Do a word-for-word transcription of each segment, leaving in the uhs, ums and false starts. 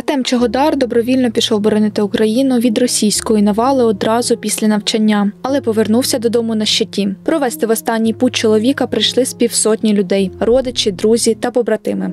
Артем Чогодар добровільно пішов боронити Україну від російської навали одразу після навчання, але повернувся додому на щиті. Провести в останній путь чоловіка прийшли з півсотні людей – родичі, друзі та побратими.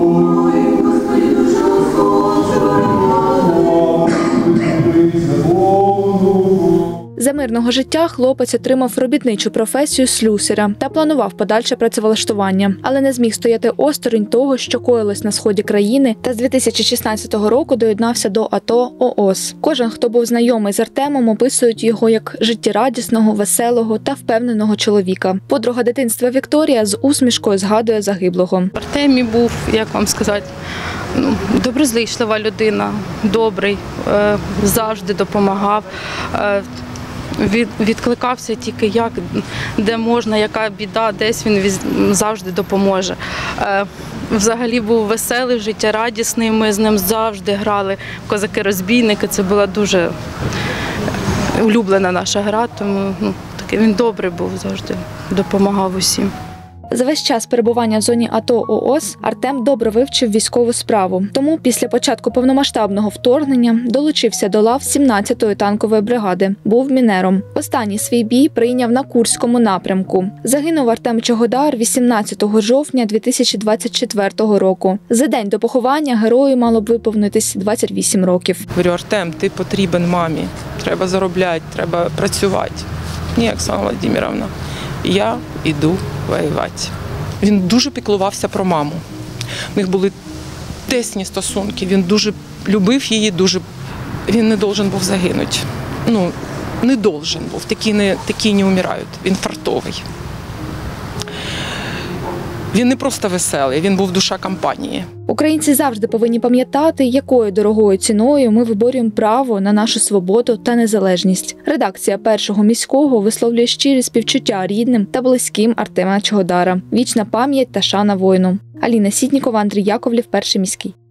За мирного життя хлопець отримав робітничу професію слюсаря та планував подальше працевлаштування, але не зміг стояти осторонь того, що коїлось на сході країни, та з дві тисячі шістнадцятого року доєднався до АТО ООС. Кожен, хто був знайомий з Артемом, описують його як життєрадісного, веселого та впевненого чоловіка. Подруга дитинства Вікторія з усмішкою згадує загиблого. Артемій був, як вам сказати, ну, доброзичлива людина, добрий, е, завжди допомагав. Е, Від, відкликався тільки як, де можна, яка біда, десь він віз, завжди допоможе. Е, взагалі був веселий, життєрадісний, ми з ним завжди грали в козаки-розбійники, це була дуже улюблена наша гра, тому ну, такий він добрий був завжди, допомагав усім. За весь час перебування в зоні АТО ООС Артем добре вивчив військову справу. Тому після початку повномасштабного вторгнення долучився до лав сімнадцятої танкової бригади. Був мінером. Останній свій бій прийняв на Курському напрямку. Загинув Артем Чогодар вісімнадцятого жовтня дві тисячі двадцять четвертого року. За день до поховання герою мало б виповнитись двадцять вісім років. Говорю: Артем, ти потрібен мамі. Треба заробляти, треба працювати. Ні, Оксана Володимирівна, я йду воювати. Він дуже піклувався про маму. У них були тесні стосунки. Він дуже любив її, дуже... Він не должен був загинути. Ну, не должен був. Такі не, такі не вмирають. Він фартовий. Він не просто веселий, він був душа компанії. Українці завжди повинні пам'ятати, якою дорогою ціною ми виборюємо право на нашу свободу та незалежність. Редакція Першого міського висловлює щирі співчуття рідним та близьким Артема Чогодара. Вічна пам'ять та шана воїну. Аліна Сітнікова, Андрій Яковлєв, Перший міський.